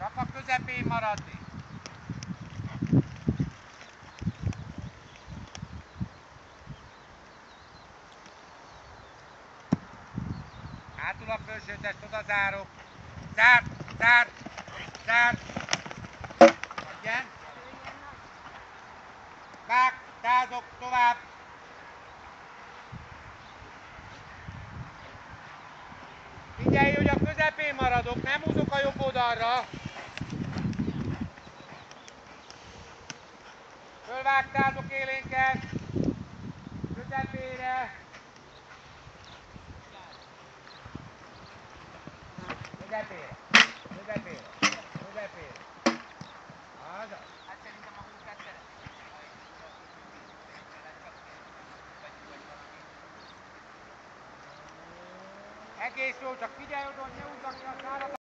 Csak a közepén maradni. Hátul a felsőtest, oda zárok. Zár, zár, zár. Adjen. Vág, tázok, tovább. Figyelj, hogy a közepén maradok, nem húzok a jobb oldalra. Fölvágtátok élénket. Közepére. Közepére. Közepére. Közepére. Azaz. Hát szerintem a húzás szeretik. Egész jó, csak figyelj oda, hogy ne húzzak ki a szálat.